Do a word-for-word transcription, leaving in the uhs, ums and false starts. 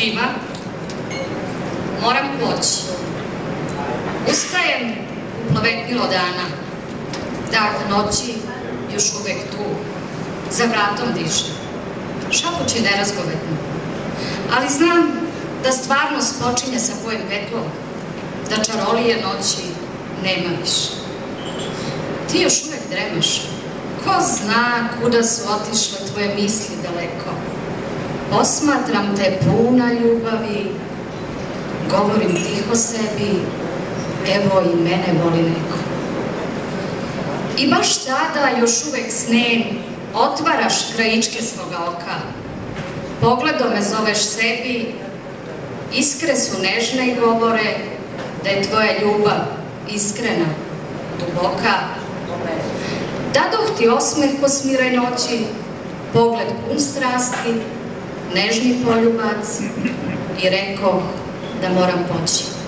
svima, moram poći. Ustajem u plovetnilo dana, dah noći još uvek tu, za vratom diše, šapuće nerazgovetno, ali znam da stvarnost počinje sa bojem petlom, da čarolije noći nema više. Ti još uvek dremeš, ko zna kuda su otišle tvoje misli daleko. Posmatram te puna ljubavi, govorim tiho sebi, evo i mene voli neko. I baš tada još uvek snem, otvaraš krajičke svoga oka, pogledom me zoveš sebi, iskre su nežne i govore da je tvoja ljubav iskrena, duboka. Dadoh ti osmeh po smiroj noći, pogled pun strasti, nežni poljubac i rekoh da moram poći.